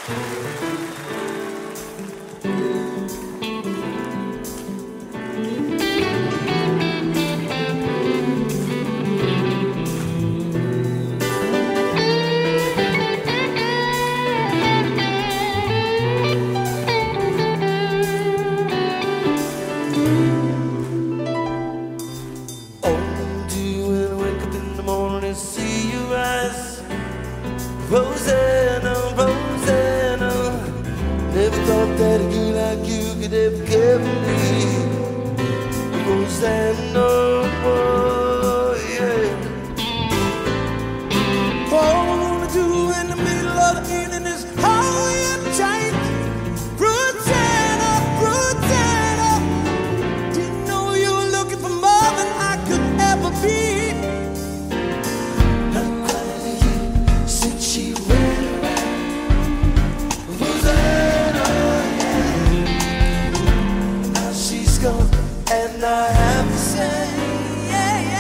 See your eyes, Rosanna, Rosanna. Never thought that a girl like you could ever care for me, Rosanna. Oh, yeah. All I wanna do in the middle of the evening is hold you tight, Rosanna, Rosanna. Didn't know you were looking for more than I could ever be. And I have to say, yeah, yeah.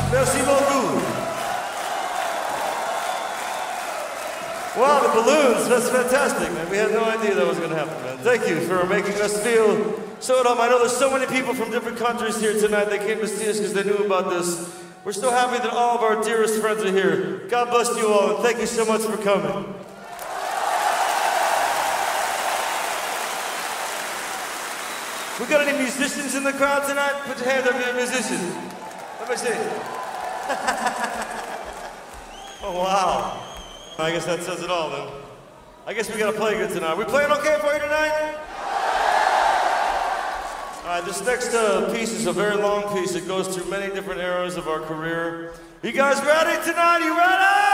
Merci beaucoup. Wow, the balloons, that's fantastic, man. We had no idea that was going to happen, man. Thank you for making us feel so at home. I know there's so many people from different countries here tonight. They came to see us because they knew about this. We're so happy that all of our dearest friends are here. God bless you all, and thank you so much for coming. We got any musicians in the crowd tonight? Put your hand up if you're a musician. Let me see. Oh, wow. I guess that says it all, then. I guess we gotta play good tonight. We playing okay for you tonight? All right, this next piece is a very long piece. It goes through many different eras of our career. You guys ready tonight? You ready?